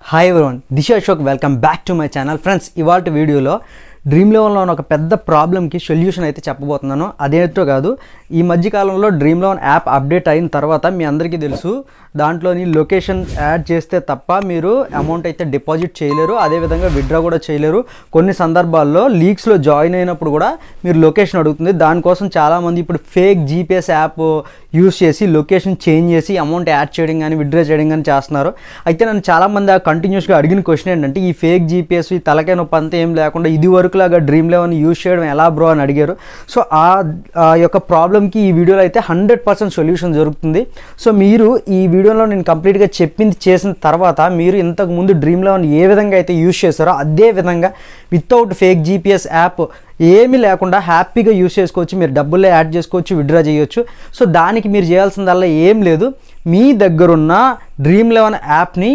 Hi everyone, this is Ashok. Welcome back to my channel. Friends, ఇవాల్టి వీడియోలో Dream11 లో ఒక పెద్ద ప్రాబ్లం కి సొల్యూషన్ అయితే చెప్పబోతున్నాను. అదేంటో కాదు, ఈ మధ్య కాలంలో Dream11 యాప్ అప్డేట్ అయిన తర్వాత మీ అందరికీ తెలుసు, దాంట్లోని లొకేషన్ యాడ్ చేస్తే తప్ప మీరు అమౌంట్ అయితే డిపాజిట్ చేయలేరు, అదే విధంగా విత్డ్రా కూడా చేయలేరు. కొన్ని సందర్భాల్లో లీక్స్ లో జాయిన్ అయినప్పుడు కూడా మీరు లొకేషన్ అడుగుతుంది. దానికోసం చాలా మంది ఇప్పుడు ఫేక్ జీపీఎస్ యాప్ యూస్ చేసి లొకేషన్ చేంజ్ చేసి అమౌంట్ యాడ్ చేయడం కానీ విత్డ్రా చేయడం కానీ చేస్తున్నారు. అయితే నన్ను చాలామంది కంటిన్యూస్గా అడిగిన క్వశ్చన్ ఏంటంటే, ఈ ఫేక్ జీపీఎస్ ఈ తలకాయ నొప్పి అంతా ఏం లేకుండా ఇది వరకులాగా Dream11 యూజ్ చేయడం ఎలా బ్రో అని అడిగారు. సో ఆ యొక్క ప్రాబ్లమ్కి ఈ వీడియోలో అయితే 100% సొల్యూషన్ జరుగుతుంది. సో మీరు ఈ వీడియోలో నేను కంప్లీట్గా చెప్పింది చేసిన తర్వాత మీరు ఇంతకుముందు Dream11 ఏ విధంగా అయితే యూజ్ చేస్తారో అదే విధంగా వితౌట్ ఫేక్ జీపీఎస్ యాప్ ఏమీ లేకుండా హ్యాపీగా యూజ్ చేసుకోవచ్చు. మీరు డబ్బులే యాడ్ చేసుకోవచ్చు, విత్డ్రా చేయొచ్చు. సో దానికి మీరు చేయాల్సిందల్లా ఏం లేదు, మీ దగ్గరున్న Dream11 యాప్ని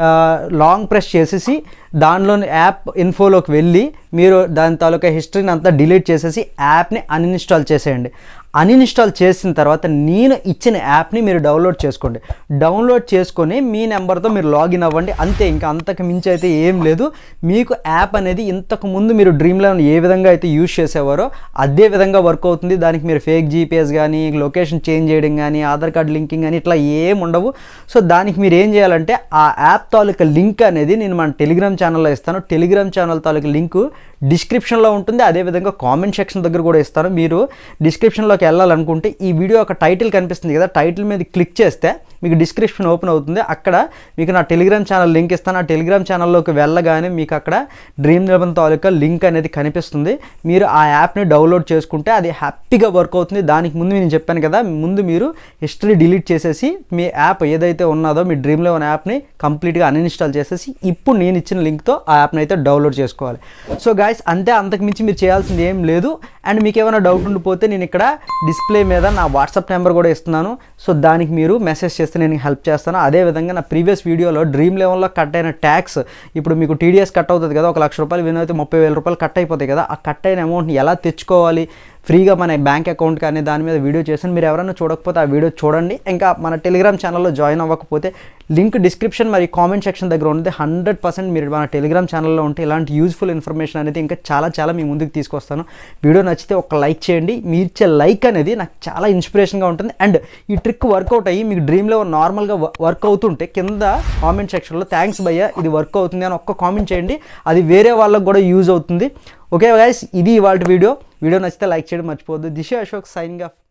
లాంగ్ ప్రెస్ చేసేసి దానిలోని యాప్ ఇన్ఫోలోకి వెళ్ళి మీరు దాని తాలూకా హిస్టరీని అంతా డిలీట్ చేసేసి యాప్ని అన్ఇన్స్టాల్ చేసేయండి. అన్ఇన్స్టాల్ చేసిన తర్వాత నేను ఇచ్చిన యాప్ని మీరు డౌన్లోడ్ చేసుకోండి. డౌన్లోడ్ చేసుకొని మీ నెంబర్తో మీరు లాగిన్ అవ్వండి. అంతే, ఇంకా అంతకు మించి అయితే ఏం లేదు. మీకు యాప్ అనేది ఇంతకుముందు మీరు Dream11 ఏ విధంగా అయితే యూజ్ చేసేవారో అదే విధంగా వర్క్ అవుతుంది. దానికి మీరు ఫేక్ జీపీఎస్ కానీ లొకేషన్ చేంజ్ చేయడం కానీ ఆధార్ కార్డ్ లింకింగ్ కానీ ఇట్లా ఏం ఉండవు. సో దానికి మీరు ఏం చేయాలంటే ఆ యాప్ తాలూకా లింక్ అనేది నేను మన టెలిగ్రామ్ ఛానల్లో ఇస్తాను. టెలిగ్రామ్ ఛానల్ తాలూకా లింకు డిస్క్రిప్షన్లో ఉంటుంది, అదేవిధంగా కామెంట్ సెక్షన్ దగ్గర కూడా ఇస్తాను. మీరు డిస్క్రిప్షన్లోకి వెళ్ళాలనుకుంటే ఈ వీడియో ఒక టైటిల్ కనిపిస్తుంది కదా, టైటిల్ మీద క్లిక్ చేస్తే మీకు డిస్క్రిప్షన్ ఓపెన్ అవుతుంది. అక్కడ మీకు నా టెలిగ్రామ్ ఛానల్ లింక్ ఇస్తాను. ఆ టెలిగ్రామ్ ఛానల్లోకి వెళ్ళగానే మీకు అక్కడ Dream11 తాలూకా లింక్ అనేది కనిపిస్తుంది. మీరు ఆ యాప్ని డౌన్లోడ్ చేసుకుంటే అది హ్యాపీగా వర్క్ అవుతుంది. దానికి ముందు నేను చెప్పాను కదా, ముందు మీరు హిస్టరీ డిలీట్ చేసేసి మీ యాప్ ఏదైతే ఉన్నదో మీ Dream11 యాప్ని కంప్లీట్గా అన్ఇన్స్టాల్ చేసేసి ఇప్పుడు నేను ఇచ్చిన లింక్తో ఆ యాప్ని అయితే డౌన్లోడ్ చేసుకోవాలి. సో గాయస్ అంతే, అంతకుమించి మీరు చేయాల్సింది ఏం లేదు. అండ్ మీకు ఏమైనా డౌట్ ఉండిపోతే నేను ఇక్కడ డిస్ప్లే మీద నా వాట్సాప్ నెంబర్ కూడా ఇస్తున్నాను. సో దానికి మీరు మెసేజ్ చేస్తే నేను హెల్ప్ చేస్తాను. అదేవిధంగా నా ప్రీవియస్ వీడియోలో Dream11లో కట్ అయిన ట్యాక్స్, ఇప్పుడు మీకు టీడీఎస్ కట్ అవుతుంది కదా, 1 లక్ష రూపాయలు విన్ అయితే 30,000 రూపాయలు కట్ అయిపోతాయి కదా, ఆ కట్ అయిన అమౌంట్ని ఎలా తెచ్చుకోవాలి ఫ్రీగా మన బ్యాంక్ అకౌంట్ కానీ దాని మీద వీడియో చేశాను. మీరు ఎవరైనా చూడకపోతే ఆ వీడియో చూడండి. ఇంకా మన టెలిగ్రామ్ ఛానల్లో జాయిన్ అవ్వకపోతే లింక్ డిస్క్రిప్షన్ మరి కామెంట్ సెక్షన్ దగ్గర ఉంది. 100% మీరు మన టెలిగ్రామ్ ఛానల్లో ఉంటే ఇలాంటి యూజ్ఫుల్ ఇన్ఫర్మేషన్ అనేది ఇంకా చాలా మీ ముందుకు తీసుకొస్తాను. వీడియో నచ్చితే ఒక లైక్ చేయండి. మీరు ఇచ్చే లైక్ అనేది నాకు చాలా ఇన్స్పిరేషన్గా ఉంటుంది. అండ్ ఈ ట్రిక్ వర్కౌట్ అయ్యి మీకు Dream11 నార్మల్గా వర్క్ అవుతుంటే కింద కామెంట్ సెక్షన్లో థ్యాంక్స్ భయ్యా ఇది వర్క్ అవుతుంది అని ఒక్క కామెంట్ చేయండి. అది వేరే వాళ్ళకు కూడా యూజ్ అవుతుంది. ఓకే గైస్, ఇది ఇవాల్టి వీడియో నచ్చితే లైక్ చేయడం మర్చిపోవద్దు. This is Ashok signing of.